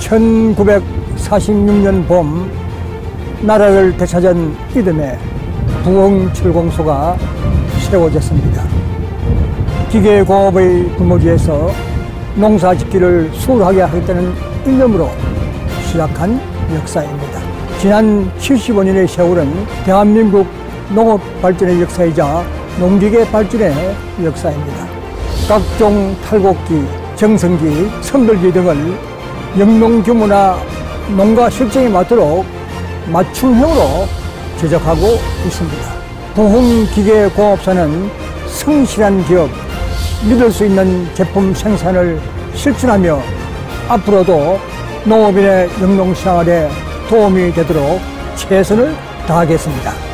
1946년 봄 나라를 되찾은 이듬해 부흥철공소가 세워졌습니다. 기계공업의 분모지에서 농사짓기를 수월하게 하겠다는 일념으로 시작한 역사입니다. 지난 75년의 세월은 대한민국 농업 발전의 역사이자 농기계 발전의 역사입니다. 각종 탈곡기, 정성기, 성글기 등을 영농 규모나 농가 실정에 맞도록 맞춤형으로 제작하고 있습니다. 부흥기계공업사는 성실한 기업, 믿을 수 있는 제품 생산을 실천하며 앞으로도 농업인의 영농생활에 도움이 되도록 최선을 다하겠습니다.